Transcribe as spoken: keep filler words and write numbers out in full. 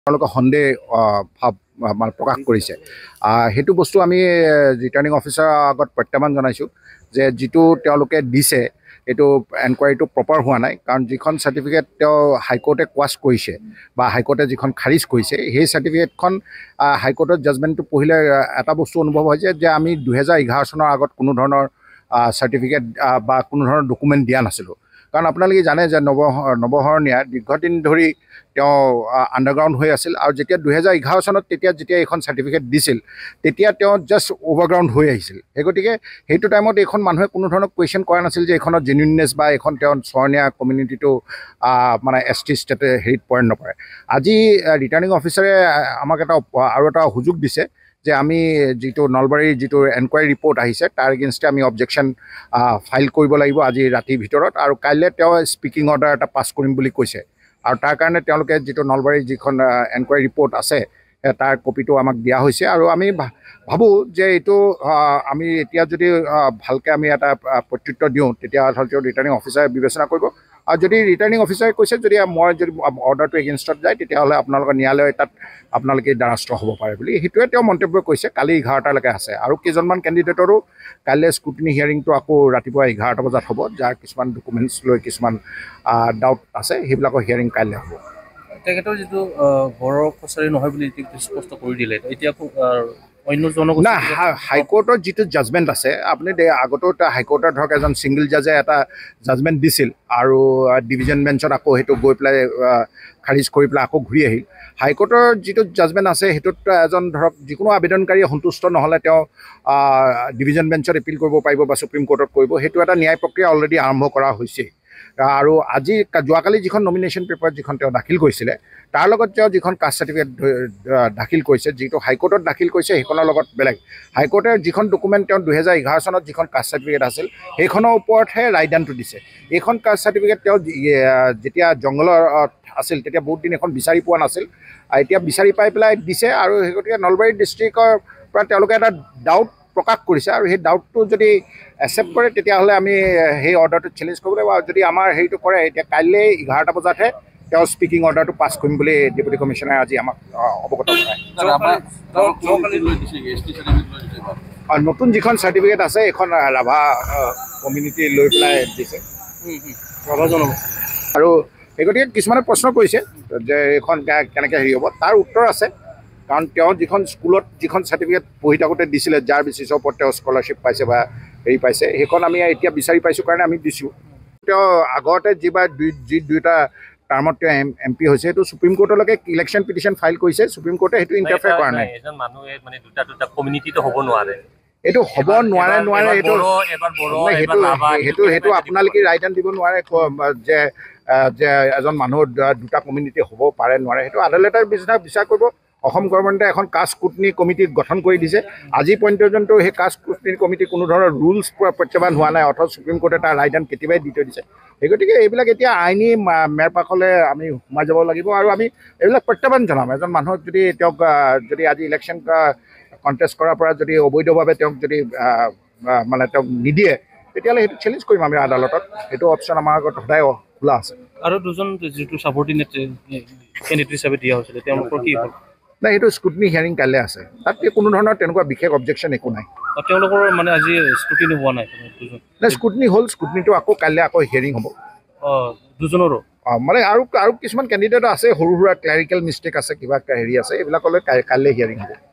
সন্দেহ ভাৱ মানে প্ৰকাশ কৰিছে। সেইটো বস্তু আমি ৰিটাৰ্ণিং অফিচাৰৰ আগত প্ৰত্যাহ্বান জনাইছোঁ যে যিটো তেওঁলোকে দিছে এইটো এনকুৱাৰীটো প্ৰপাৰ হোৱা নাই। কাৰণ যিখন চাৰ্টিফিকেট তেওঁ হাইকোৰ্টে কোৱাছ কৰিছে বা হাইকোৰ্টে যিখন খাৰিজ কৰিছে সেই চাৰ্টিফিকেটখন হাইকোৰ্টৰ জাজমেণ্টটো পঢ়িলে এটা বস্তু অনুভৱ হৈছে যে আমি দুহেজাৰ এঘাৰ চনৰ আগত কোনো ধৰণৰ চাৰ্টিফিকেট বা কোনো ধৰণৰ ডকুমেণ্ট দিয়া নাছিলোঁ। কাৰণ আপোনালোকে জানে যে নৱ নৱশৰণীয়া দীৰ্ঘদিন ধৰি তেওঁ আণ্ডাৰগ্ৰাউণ্ড হৈ আছিল আৰু যেতিয়া দুহেজাৰ এঘাৰ চনত তেতিয়া যেতিয়া এইখন চাৰ্টিফিকেট দিছিল তেতিয়া তেওঁ জাষ্ট অভাৰগ্ৰাউণ্ড হৈ আহিছিল। সেই গতিকে সেইটো টাইমত এইখন মানুহে কোনো ধৰণৰ কুৱেশ্যন কৰা নাছিল যে এইখনৰ জেনুইননেছ বা এইখন তেওঁ চৰণীয়া কমিউনিটিটো মানে এছ টি ষ্টেটে হেৰিত পইণ্ট নকৰে। আজি ৰিটাৰ্ণিং অফিচাৰে আমাক এটা আৰু এটা সুযোগ দিছে যে আমি যিটো নলবাৰীৰ যিটো এনকুৱাৰী ৰিপৰ্ট আহিছে তাৰ এগেইনষ্টে আমি অবজেকশ্যন ফাইল কৰিব লাগিব আজি ৰাতিৰ ভিতৰত, আৰু কাইলৈ তেওঁ স্পীকিং অৰ্ডাৰ এটা পাছ কৰিম বুলি কৈছে। আৰু তাৰ কাৰণে তেওঁলোকে যিটো নলবাৰীৰ যিখন এনকুৱাৰী ৰিপৰ্ট আছে তাৰ কপিটো আমাক দিয়া হৈছে। আৰু আমি ভাবোঁ যে এইটো আমি এতিয়া যদি ভালকৈ আমি এটা প্ৰত্যুত্তৰ দিওঁ তেতিয়া হয়তো ৰিটাৰ্ণিং অফিচাৰে বিবেচনা কৰিব। আৰু যদি ৰিটাৰ্ণিং অফিচাৰে কৈছে যদি মই যদি অৰ্ডাৰটো এগেইনষ্টত যায় তেতিয়াহ'লে আপোনালোকৰ ন্যায়ালয়ে তাত আপোনালোকে দ্বাৰস্থ হ'ব পাৰে বুলি সেইটোৱে তেওঁ মন্তব্য কৰিছে। কালি এঘাৰটালৈকে আছে আৰু কেইজনমান কেণ্ডিডেটৰো কাইলৈ স্ক্ৰুটিনি হিয়াৰিংটো আকৌ ৰাতিপুৱা এঘাৰটা বজাত হ'ব, যাৰ কিছুমান ডকুমেণ্টছ লৈ কিছুমান ডাউট আছে সেইবিলাকৰ হিয়াৰিং কাইলৈ হ'ব। তেখেতৰ যিটো বড়ো কছাৰী নহয় বুলি স্পষ্ট কৰি দিলে, এতিয়া অন্য জনগোষ্ঠী না হাইকোৰ্টৰ যিটো জাজমেণ্ট আছে আপুনি আগতো হাইকোৰ্টৰ ধৰক এজন ছিংগল জাজে এটা জাজমেণ্ট দিছিল আৰু ডিভিজন বেঞ্চত আকৌ সেইটো গৈ পেলাই খাৰিজ কৰি পেলাই আকৌ ঘূৰি আহিল। হাইকোৰ্টৰ যিটো জাজমেণ্ট আছে সেইটোত এজন ধৰক যিকোনো আবেদনকাৰীয়ে সন্তুষ্ট নহ'লে তেওঁ ডিভিজন বেঞ্চত এপিল কৰিব পাৰিব বা সুপ্ৰিম কোৰ্টত কৰিব। সেইটো এটা ন্যায় প্ৰক্ৰিয়া অলৰেডি আৰম্ভ কৰা হৈছে। আৰু আজি যোৱাকালি যিখন নমিনেশ্যন পেপাৰ যিখন তেওঁ দাখিল কৰিছিলে তাৰ লগত তেওঁ যিখন কাষ্ট চাৰ্টিফিকেট দাখিল কৰিছে যিটো হাইকোৰ্টত দাখিল কৰিছে সেইখনৰ লগত বেলেগ। হাইকোৰ্টে যিখন ডকুমেণ্ট তেওঁ দুহেজাৰ এঘাৰ চনত যিখন কাষ্ট চাৰ্টিফিকেট আছিল সেইখনৰ ওপৰতহে ৰায়দানটো দিছে। এইখন কাষ্ট চাৰ্টিফিকেট তেওঁ যেতিয়া জংঘলত আছিল তেতিয়া বহুত দিন এখন বিচাৰি পোৱা নাছিল, এতিয়া বিচাৰি পাই পেলাই দিছে। আৰু সেই গতিকে নলবাৰী ডিষ্ট্ৰিক্টৰ পৰা তেওঁলোকে এটা ডাউট প্ৰকাশ কৰিছে আৰু সেই ডাউটটো যদি একচেপ্ট কৰে তেতিয়াহ'লে আমি সেই অৰ্ডাৰটো চেলেঞ্জ কৰিব লাগিব। আৰু যদি আমাৰ হেৰিটো কৰে এতিয়া কাইলৈ এঘাৰটা বজাতহে তেওঁ স্পীকিং অৰ্ডাৰটো পাছ কৰিম বুলি ডেপুটি কমিশ্যনাৰে আজি আমাক অৱগত কৰায়। নতুন যিখন চাৰ্টিফিকেট আছে এইখন ৰাভা কমিউনিটি লৈ পেলাই দিছে আৰু সেই গতিকে কিছুমানে প্ৰশ্ন কৰিছে যে এইখন কেনেকৈ হেৰি হ'ব, তাৰ উত্তৰ আছে। কাৰণ তেওঁ যিখন স্কুলত যিখন চাৰ্টিফিকেট পঢ়ি থাকোঁতে দিছিলে যাৰ বেচিছৰ ওপৰত তেওঁ স্কলাৰশ্বিপ পাইছে বা হেৰি পাইছে সেইখন আমি এতিয়া বিচাৰি পাইছোঁ কাৰণে আমি দিছোঁ। তেওঁ আগতে যিবাৰ দুই যি দুয়োটা টাৰ্মত তেওঁ এম এম পি হৈছে সেইটো সুপ্ৰিম কোৰ্টলৈকে ইলেকশ্যন পিটিশ্যন ফাইল কৰিছে, সুপ্ৰিম কোৰ্টে সেইটো ইণ্টাৰফেয়াৰ কৰা নাই। এজন মানুহে মানে দুটা দুটা কমিউনিটিটো হ'ব নোৱাৰে, এইটো হ'ব নোৱাৰে নোৱাৰে সেইটো সেইটো সেইটো সেইটো আপোনালোকে ৰায়দান দিব নোৱাৰে যে যে এজন মানুহৰ দুটা কমিউনিটি হ'ব পাৰে নোৱাৰে। সেইটো আদালতে বিচাৰ বিচাৰ কৰিব। অসম গভৰ্ণমেণ্টে এখন কাষ্ট স্ক্ৰুটিনি কমিটি গঠন কৰি দিছে। আজি পৰ্যন্ত সেই কাষ্ট স্ক্ৰুটিনি কমিটি কোনো ধৰণৰ ৰুলছ প্ৰত্যাহ্বান হোৱা নাই, অথচ সুপ্ৰিম কোৰ্টে তাৰ ৰায়দান কেতিয়াবাই দি থৈ দিছে। সেই গতিকে এইবিলাক এতিয়া আইনী মেৰপাকলৈ আমি সোমাই যাব লাগিব আৰু আমি এইবিলাক প্ৰত্যাহ্বান জনাম। এজন মানুহক যদি তেওঁক যদি আজি ইলেকশ্যন কণ্টেষ্ট কৰাৰ পৰা যদি অবৈধভাৱে তেওঁক যদি মানে তেওঁক নিদিয়ে তেতিয়াহ'লে সেইটো চেলেঞ্জ কৰিম আমি আদালতত। সেইটো অপশ্যন আমাৰ আগত সদায় খোলা আছে। আৰু দুজন যিটো ছাবঅৰ্ডিনেট কেণ্ডিডেট হিচাপে দিয়া হৈছিলে তেওঁলোকৰ কি হ'ল? নাই, সেইটো স্ক্ৰুটিনি হিয়াৰিং কাইলৈ আছে, তাত কোনো ধৰণৰ তেনেকুৱা বিশেষ অবজেকশ্যন একো নাই। তেওঁলোকৰ মানে আজি স্ক্ৰুটিনি হোৱা নাই নাই, স্ক্ৰুটিনি হ'ল। স্ক্ৰুটিনিটো আকৌ কাইলৈ আকৌ হিয়াৰিং হ'ব দুজনৰো। অঁ মানে আৰু আৰু কিছুমান কেণ্ডিডেট আছে সৰু সুৰা ক্লেৰিকেল মিষ্টেক আছে, কিবা হেৰি আছে, এইবিলাকলৈ কাইলৈ হিয়াৰিং হ'ব।